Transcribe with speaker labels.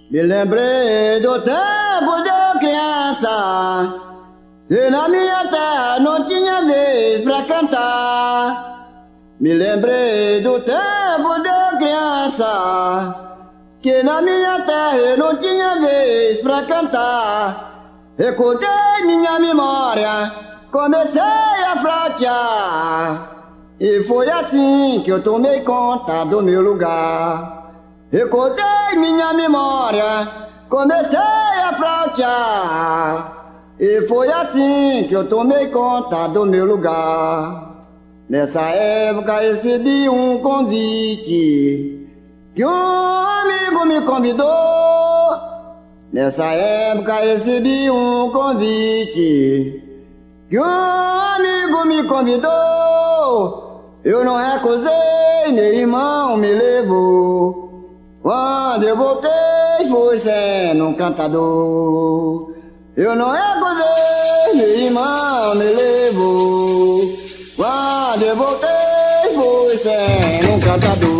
Speaker 1: Me lembrei do tempo de criança, e na minha terra não tinha vez pra cantar. Me lembrei do tempo de criança, que na minha terra não tinha vez pra cantar. Recordei minha memória, comecei a fraquear, e foi assim que eu tomei conta do meu lugar. Recordei minha memória, comecei a fraquear, e foi assim que eu tomei conta do meu lugar. Nessa época recebi um convite que um amigo me convidou. Nessa época recebi um convite que um amigo me convidou. Eu não recusei, meu irmão me levou. Quando eu voltei fui sendo um cantador. Eu não recusei, meu irmão me levou. Quando eu voltei fui sendo um cantador.